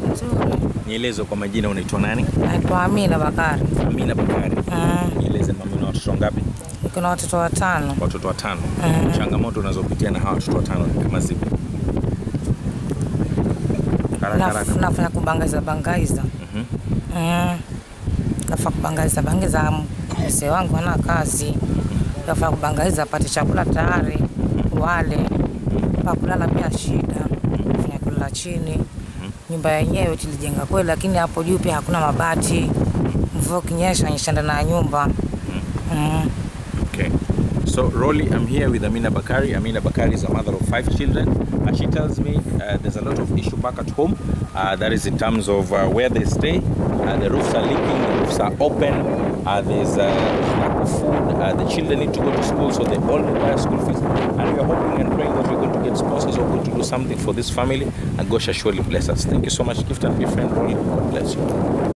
Nzuri. Nieleze kwa majina, unaitwa nani? Naitwa Amina Bakari. Amina Bakari. Nieleze mama, una watoto ngapi? Niko na watoto 5. Watoto 5. Changamoto unazopitia na hawa watoto 5 ni kama zipi? Nafanya kubangaiza. Nafanya kubangaiza. Mzee wangu hana kazi. Nafanya kubangaiza apate chakula tayari. Wale. Pa kulala pia shida. Nafanya kulala chini. Nyumba yenyewe tulijenga kweli, lakini hapo juu pia hakuna mabati. Mvua kinyesha nyeshanda na nyumba. Okay. So, Rolly, I'm here with Amina Bakari. Amina Bakari is a mother of 5 children. She tells me there's a lot of issue back at home. That is in terms of where they stay. The roofs are leaking, the roofs are open. There's lack of food. The children need to go to school, so they all require school fees. And we are hoping and praying that we're going to get sponsors or going to do something for this family. And God shall surely bless us. Thank you so much, Gift, and my friend Rolly. God bless you.